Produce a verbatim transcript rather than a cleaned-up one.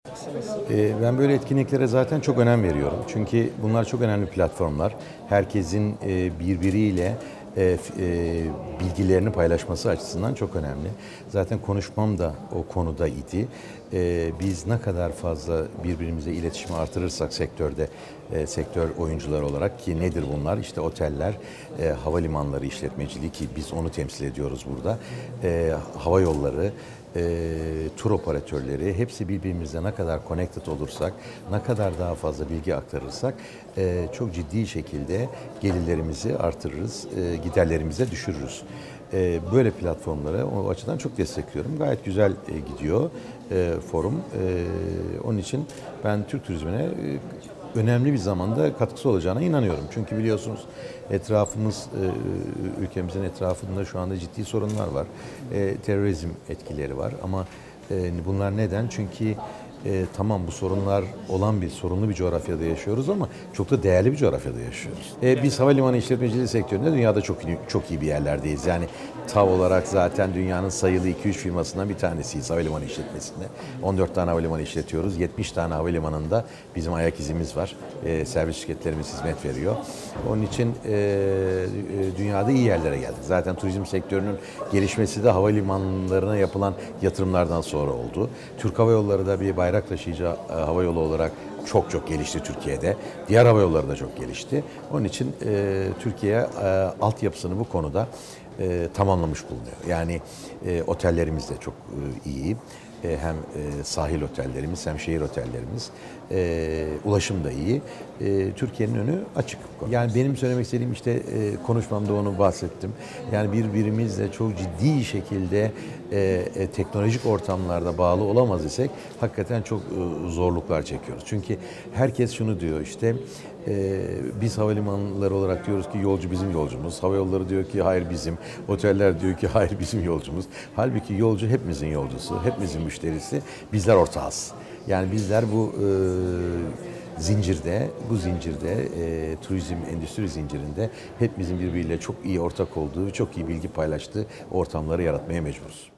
Eee, ben böyle etkinliklere zaten çok önem veriyorum. Çünkü bunlar çok önemli platformlar. Herkesin eee, birbiriyle eee, f- eee, bilgilerini paylaşması açısından çok önemli. Zaten konuşmam da o konuda idi. Eee, biz ne kadar fazla birbirimize iletişimi artırırsak sektörde, eee, sektör oyuncuları olarak ki nedir bunlar? İşte oteller, eee, havalimanları işletmeciliği ki biz onu temsil ediyoruz burada. Eee, hava yolları, e, tur operatörleri hepsi birbirimizle ne kadar connected olursak, ne kadar daha fazla bilgi aktarırsak e, çok ciddi şekilde gelirlerimizi artırırız, e, giderlerimizi de düşürürüz. E, böyle platformlara o açıdan çok destekliyorum. Gayet güzel e, gidiyor e, forum. E, onun için ben Türk turizmine e, önemli bir zamanda katkısı olacağına inanıyorum. Çünkü biliyorsunuz etrafımız, e, ülkemizin etrafında şu anda ciddi sorunlar var. E, terörizm etkileri var ama e, bunlar neden? Çünkü e, tamam bu sorunlar olan bir sorunlu bir coğrafyada yaşıyoruz ama çok da değerli bir coğrafyada yaşıyoruz. E, biz havalimanı işletmeciliği sektöründe dünyada çok iyi, çok iyi bir yerlerdeyiz. Yani TAV olarak zaten dünyanın sayılı iki üç firmasından bir tanesiyiz havalimanı işletmesinde. on dört tane havalimanı işletiyoruz. yetmiş tane havalimanında bizim ayak izimiz var. E, servis şirketlerimiz hizmet veriyor. Onun için e, e, dünyada iyi yerlere geldik. Zaten turizm sektörünün gelişmesi de havalimanlarına yapılan yatırımlardan sonra oldu. Türk Hava Yolları da bir bayrak taşıyıcı e, hava yolu olarak çok çok gelişti Türkiye'de. Diğer hava yolları da çok gelişti. Onun için e, Türkiye e, altyapısını bu konuda e, tamamlamış bulunuyor. Yani e, otellerimiz de çok e, iyi. E, hem e, sahil otellerimiz hem şehir otellerimiz. E, ulaşım da iyi. E, Türkiye'nin önü açık. Yani benim söylemek istediğim işte e, konuşmamda onu bahsettim. Yani birbirimizle çok ciddi şekilde e, e, teknolojik ortamlarda bağlı olamaz isek hakikaten çok e, zorluklar çekiyoruz. Çünkü herkes şunu diyor işte e, biz havalimanları olarak diyoruz ki yolcu bizim yolcumuz. Hava yolları diyor ki hayır bizim. Oteller diyor ki hayır bizim yolcumuz. Halbuki yolcu hepimizin yolcusu, hepimizin müşterisi. Bizler ortağız. Yani bizler bu e, zincirde, bu zincirde, e, turizm endüstri zincirinde hepimizin birbiriyle çok iyi ortak olduğu, çok iyi bilgi paylaştığı ortamları yaratmaya mecburuz.